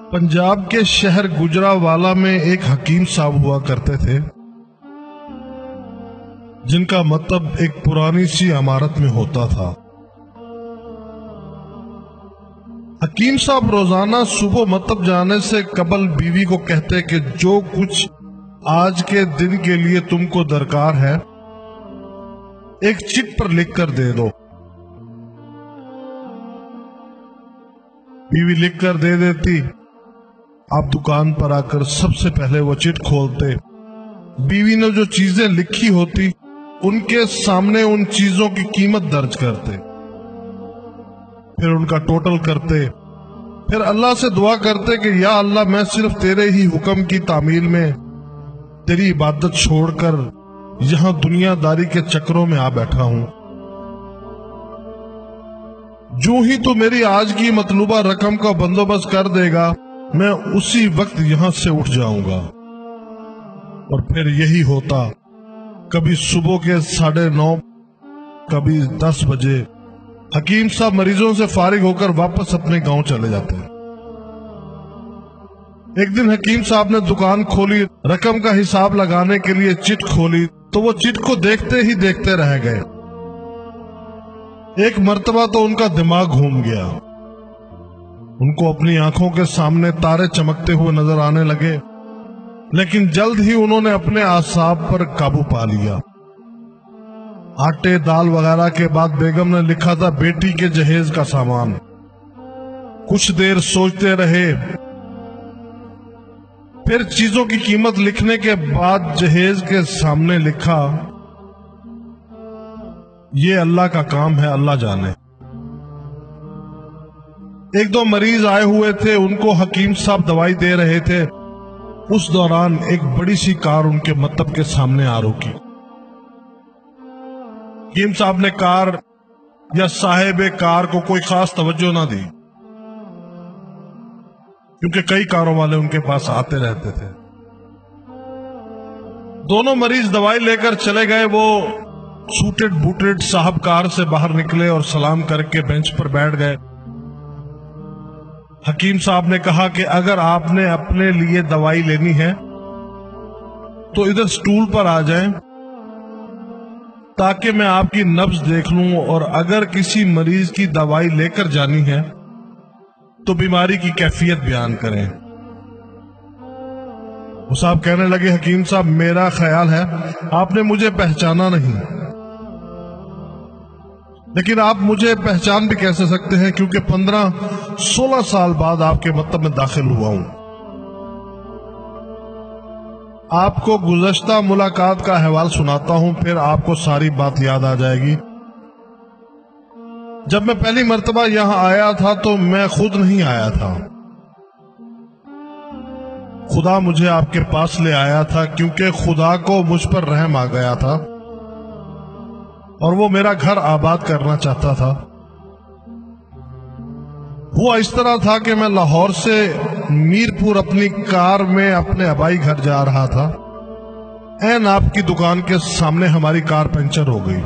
پنجاب کے شہر گجرانوالہ میں ایک حکیم صاحب ہوا کرتے تھے جن کا مطلب ایک پرانی سی عمارت میں ہوتا تھا۔ حکیم صاحب روزانہ صبح مطلب جانے سے قبل بیوی کو کہتے کہ جو کچھ آج کے دن کے لیے تم کو درکار ہے ایک چٹ پر لکھ کر دے دو۔ بیوی لکھ کر دے دیتی، آپ دکان پر آ کر سب سے پہلے وہ چٹ کھولتے، بیوی نے جو چیزیں لکھی ہوتی ان کے سامنے ان چیزوں کی قیمت درج کرتے، پھر ان کا ٹوٹل کرتے، پھر اللہ سے دعا کرتے کہ یا اللہ میں صرف تیرے ہی حکم کی تعمیل میں تیری عبادت چھوڑ کر یہاں دنیا داری کے چکروں میں آ بیٹھا ہوں، جو ہی تو میری آج کی مطلوبہ رقم کا بندوبست کر دے گا میں اسی وقت یہاں سے اٹھ جاؤں گا۔ اور پھر یہی ہوتا، کبھی صبح کے 9:30 کبھی 10 بجے حکیم صاحب مریضوں سے فارغ ہو کر واپس اپنے گاؤں چلے جاتے۔ ایک دن حکیم صاحب نے دکان کھولی، رقم کا حساب لگانے کے لیے چٹ کھولی تو وہ چٹ کو دیکھتے ہی دیکھتے رہ گئے۔ ایک مرتبہ تو ان کا دماغ گھوم گیا، ان کو اپنی آنکھوں کے سامنے تارے چمکتے ہوئے نظر آنے لگے، لیکن جلد ہی انہوں نے اپنے اعصاب پر قابو پا لیا۔ آٹے دال وغیرہ کے بعد بیگم نے لکھا تھا بیٹی کے جہیز کا سامان۔ کچھ دیر سوچتے رہے، پھر چیزوں کی قیمت لکھنے کے بعد جہیز کے سامنے لکھا یہ اللہ کا کام ہے، اللہ جانے۔ ایک دو مریض آئے ہوئے تھے، ان کو حکیم صاحب دوائی دے رہے تھے، اس دوران ایک بڑی سی کار ان کے مطلب کے سامنے آ رکی۔ حکیم صاحب نے کار یا صاحب کار کو کوئی خاص توجہ نہ دی، کیونکہ کئی کاروں والے ان کے پاس آتے رہتے تھے۔ دونوں مریض دوائی لے کر چلے گئے، وہ سوٹڈ بوٹڈ صاحب کار سے باہر نکلے اور سلام کر کے بینچ پر بیٹھ گئے۔ حکیم صاحب نے کہا کہ اگر آپ نے اپنے لیے دوائی لینی ہے تو ادھر سٹول پر آ جائیں تاکہ میں آپ کی نبض دیکھ لوں، اور اگر کسی مریض کی دوائی لے کر جانی ہے تو بیماری کی کیفیت بیان کریں۔ وہ صاحب کہنے لگے حکیم صاحب میرا خیال ہے آپ نے مجھے پہچانا نہیں، لیکن آپ مجھے پہچان بھی کیسے سکتے ہیں کیونکہ 15-16 سال بعد آپ کے مطلب میں داخل ہوا ہوں۔ آپ کو گزشتہ ملاقات کا احوال سناتا ہوں، پھر آپ کو ساری بات یاد آ جائے گی۔ جب میں پہلی مرتبہ یہاں آیا تھا تو میں خود نہیں آیا تھا، خدا مجھے آپ کے پاس لے آیا تھا، کیونکہ خدا کو مجھ پر رحم آ گیا تھا اور وہ میرا گھر آباد کرنا چاہتا تھا۔ ہوا اس طرح تھا کہ میں لاہور سے میرپور اپنی کار میں اپنے آبائی گھر جا رہا تھا، عین آپ کی دکان کے سامنے ہماری کار پنچر ہو گئی۔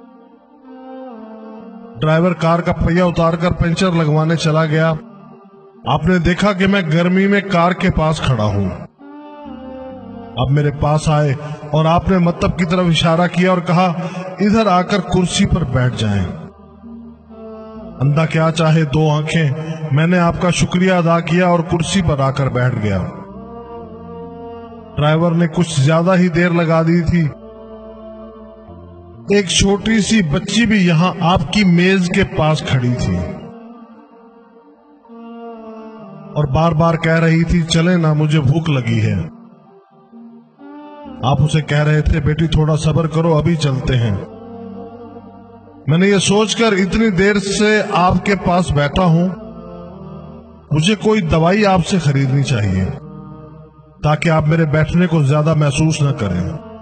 ڈرائیور کار کا پہیہ اتار کر پنچر لگوانے چلا گیا۔ آپ نے دیکھا کہ میں گرمی میں کار کے پاس کھڑا ہوں۔ آپ میرے پاس آئے اور آپ نے مطلب کی طرف اشارہ کیا اور کہا ادھر آ کر کرسی پر بیٹھ جائیں۔ اندھا کیا چاہے دو آنکھیں، میں نے آپ کا شکریہ ادا کیا اور کرسی پر آ کر بیٹھ گیا۔ ڈرائیور نے کچھ زیادہ ہی دیر لگا دی تھی۔ ایک چھوٹی سی بچی بھی یہاں آپ کی میز کے پاس کھڑی تھی اور بار بار کہہ رہی تھی چلے نا مجھے بھوک لگی ہے۔ آپ اسے کہہ رہے تھے بیٹی تھوڑا صبر کرو ابھی چلتے ہیں۔ میں نے یہ سوچ کر اتنی دیر سے آپ کے پاس بیٹھا ہوں، مجھے کوئی دوائی آپ سے خریدنی چاہیے تاکہ آپ میرے بیٹھنے کو زیادہ محسوس نہ کریں۔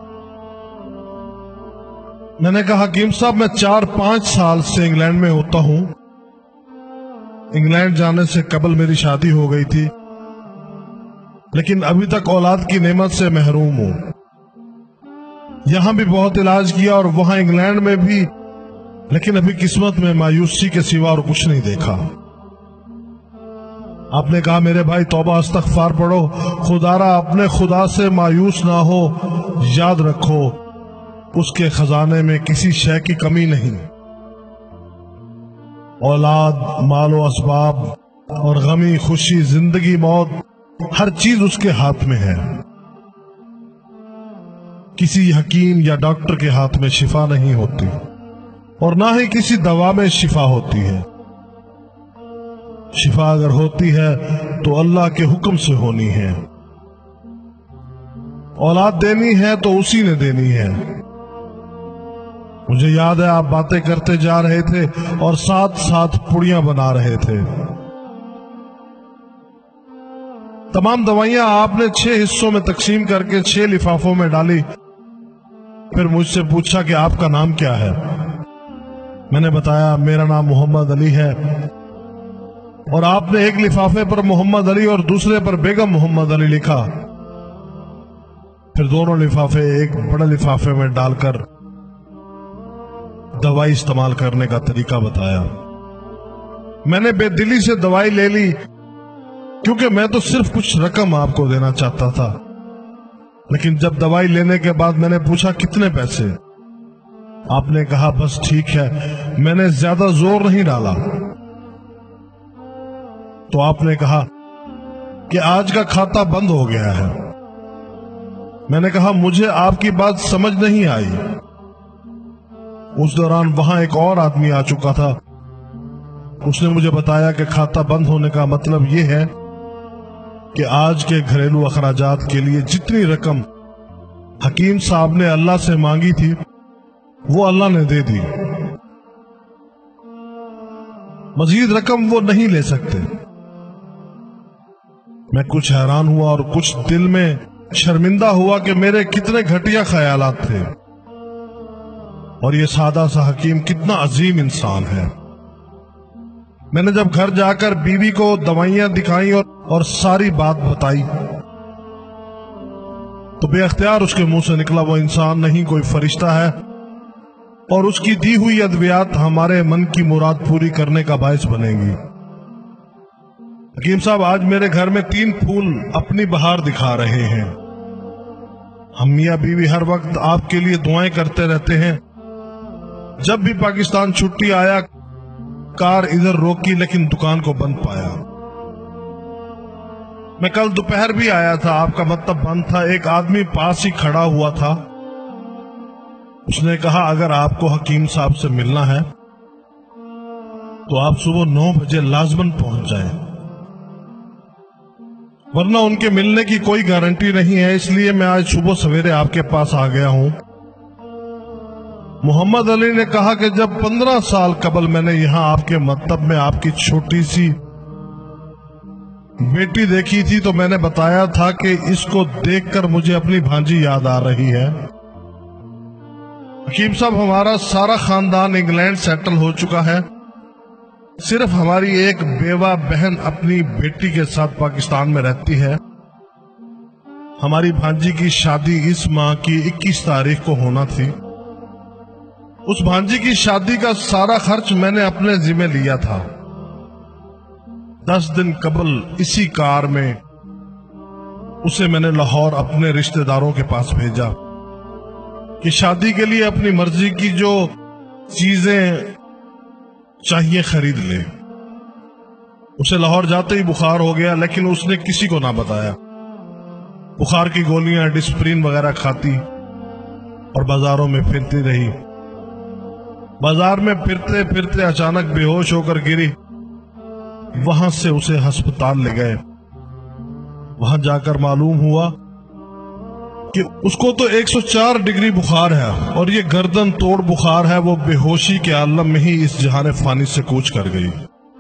میں نے کہا حکیم صاحب میں 4-5 سال سے انگلینڈ میں ہوتا ہوں، انگلینڈ جانے سے قبل میری شادی ہو گئی تھی، لیکن ابھی تک اولاد کی نعمت سے محروم ہوں۔ یہاں بھی بہت علاج کیا اور وہاں انگلینڈ میں بھی، لیکن ابھی قسمت میں مایوسی کے سوا اور کچھ نہیں دیکھا۔ آپ نے کہا میرے بھائی توبہ استغفار پڑھو، خدارا اپنے خدا سے مایوس نہ ہو، یاد رکھو اس کے خزانے میں کسی شے کی کمی نہیں۔ اولاد، مال و اسباب اور غمی خوشی، زندگی موت، ہر چیز اس کے ہاتھ میں ہے۔ کسی حکیم یا ڈاکٹر کے ہاتھ میں شفا نہیں ہوتی، اور نہ ہی کسی دوا میں شفا ہوتی ہے۔ شفا اگر ہوتی ہے تو اللہ کے حکم سے ہونی ہے۔ اولاد دینی ہے تو اسی نے دینی ہے۔ مجھے یاد ہے آپ باتیں کرتے جا رہے تھے اور ساتھ ساتھ پڑیاں بنا رہے تھے۔ تمام دوائیاں آپ نے 6 حصوں میں تقسیم کر کے 6 لفافوں میں ڈالی۔ پھر مجھ سے پوچھا کہ آپ کا نام کیا ہے؟ میں نے بتایا میرا نام محمد علی ہے، اور آپ نے ایک لفافے پر محمد علی اور دوسرے پر بیگم محمد علی لکھا۔ پھر دونوں لفافے ایک بڑے لفافے میں ڈال کر دوائی استعمال کرنے کا طریقہ بتایا۔ میں نے بے دلی سے دوائی لے لی، کیونکہ میں تو صرف کچھ رقم آپ کو دینا چاہتا تھا، لیکن جب دوائی لینے کے بعد میں نے پوچھا کتنے پیسے، آپ نے کہا بس ٹھیک ہے، میں نے زیادہ زور نہیں ڈالا۔ تو آپ نے کہا کہ آج کا کھاتا بند ہو گیا ہے۔ میں نے کہا مجھے آپ کی بات سمجھ نہیں آئی۔ اس دوران وہاں ایک اور آدمی آ چکا تھا۔ اس نے مجھے بتایا کہ کھاتا بند ہونے کا مطلب یہ ہے کہ آج کے گھریلو اخراجات کے لیے جتنی رقم حکیم صاحب نے اللہ سے مانگی تھی وہ اللہ نے دے دی، مزید رقم وہ نہیں لے سکتے۔ میں کچھ حیران ہوا اور کچھ دل میں شرمندہ ہوا کہ میرے کتنے گھٹیا خیالات تھے، اور یہ سادہ سا حکیم کتنا عظیم انسان ہے۔ میں نے جب گھر جا کر بیوی کو دوائیاں دکھائیں اور ساری بات بتائی تو بے اختیار اس کے منہ سے نکلا وہ انسان نہیں کوئی فرشتہ ہے، اور اس کی دی ہوئی ادویات ہمارے من کی مراد پوری کرنے کا باعث بنے گی۔ حکیم صاحب آج میرے گھر میں 3 پھول اپنی بہار دکھا رہے ہیں۔ ہم میاں بیوی ہر وقت آپ کے لیے دعائیں کرتے رہتے ہیں۔ جب بھی پاکستان چھٹی آیا کار ادھر روکی لیکن دکان کو بند پایا۔ میں کل دوپہر بھی آیا تھا، آپ کا مطلب بند تھا۔ ایک آدمی پاس ہی کھڑا ہوا تھا، اس نے کہا اگر آپ کو حکیم صاحب سے ملنا ہے تو آپ صبح 9 بجے لازماً پہنچ جائیں، ورنہ ان کے ملنے کی کوئی گارنٹی نہیں ہے، اس لیے میں آج صبح سویرے آپ کے پاس آ گیا ہوں۔ محمد علی نے کہا کہ جب 15 سال قبل میں نے یہاں آپ کے مکتب میں آپ کی چھوٹی سی بیٹی دیکھی تھی تو میں نے بتایا تھا کہ اس کو دیکھ کر مجھے اپنی بھانجی یاد آ رہی ہے۔ حکیم صاحب ہمارا سارا خاندان انگلینڈ سیٹل ہو چکا ہے، صرف ہماری ایک بیوہ بہن اپنی بیٹی کے ساتھ پاکستان میں رہتی ہے۔ ہماری بھانجی کی شادی اس ماہ کی 21 تاریخ کو ہونا تھی۔ اس بھانجی کی شادی کا سارا خرچ میں نے اپنے ذمہ لیا تھا۔ 10 دن قبل اسی کار میں اسے میں نے لاہور اپنے رشتہ داروں کے پاس بھیجا کہ شادی کے لیے اپنی مرضی کی جو چیزیں چاہیے خرید لے۔ اسے لاہور جاتے ہی بخار ہو گیا، لیکن اس نے کسی کو نہ بتایا۔ بخار کی گولیاں ڈسپرین وغیرہ کھاتی اور بازاروں میں پھرتی رہی۔ بازار میں پھرتے پھرتے اچانک بے ہوش ہو کر گری۔ وہاں سے اسے ہسپتال لے گئے۔ وہاں جا کر معلوم ہوا کہ اس کو تو 104 ڈگری بخار ہے، اور یہ گردن توڑ بخار ہے۔ وہ بے ہوشی کے عالم میں ہی اس جہان فانی سے کوچ کر گئی۔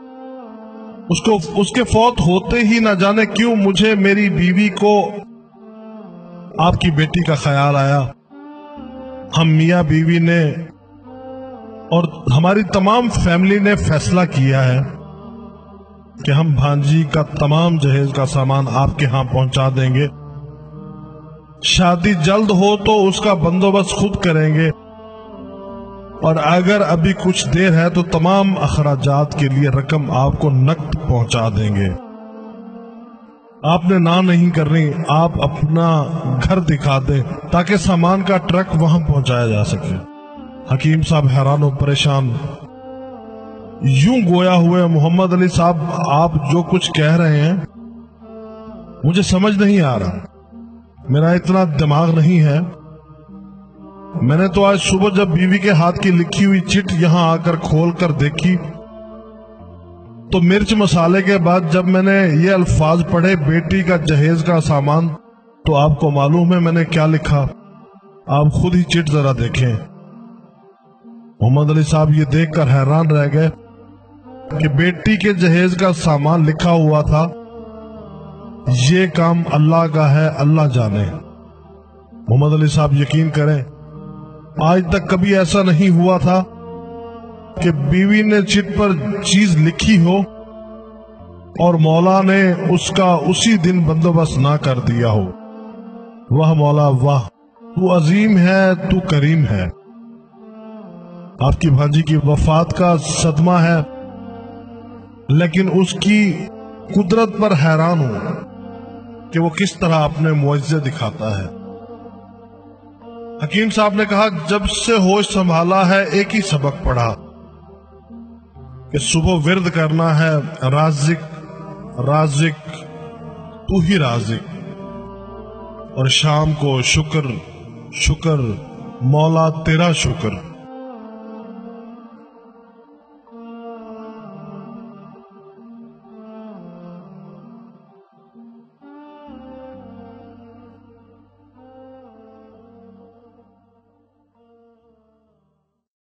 اس کے فوت ہوتے ہی نہ جانے کیوں مجھے میری بیوی کو آپ کی بیٹی کا خیال آیا۔ ہم میاں بیوی نے اور ہماری تمام فیملی نے فیصلہ کیا ہے کہ ہم بھانجی کا تمام جہیز کا سامان آپ کے ہاں پہنچا دیں گے۔ شادی جلد ہو تو اس کا بندوبست خود کریں گے، اور اگر ابھی کچھ دیر ہے تو تمام اخراجات کے لیے رقم آپ کو نقد پہنچا دیں گے۔ आपने ना नहीं करनी, आप अपना घर दिखा दें ताकि सामान का ट्रक वहां पहुंचाया जा सके। हकीम साहब हैरान और परेशान, यूं गोया हुए, मोहम्मद अली साहब आप जो कुछ कह रहे हैं मुझे समझ नहीं आ रहा, मेरा इतना दिमाग नहीं है। मैंने तो आज सुबह जब बीवी के हाथ की लिखी हुई चिट यहां आकर खोल कर देखी तो मिर्च मसाले के बाद जब मैंने ये अल्फाज पढ़े, बेटी का जहेज का सामान, तो आपको मालूम है मैंने क्या लिखा? आप खुद ही चिट जरा देखें। मोहम्मद अली साहब ये देखकर हैरान रह गए कि बेटी के जहेज का सामान लिखा हुआ था, ये काम अल्लाह का है, अल्लाह जाने। मोहम्मद अली साहब यकीन करें, आज तक कभी ऐसा नहीं हुआ था कि बीवी ने चिट पर चीज लिखी हो और मौला ने उसका उसी दिन बंदोबस्त ना कर दिया हो। वाह मौला वाह, तू अजीम है, तू करीम है। आपकी भांजी की वफात का सदमा है, लेकिन उसकी कुदरत पर हैरान हूं कि वो किस तरह अपने मुआजिजे दिखाता है। हकीम साहब ने कहा, जब से होश संभाला है एक ही सबक पढ़ा कि सुबह विर्द करना है, राज़िक राज़िक तू ही राज़िक, और शाम को शुक्र शुक्र मौला तेरा शुक्र।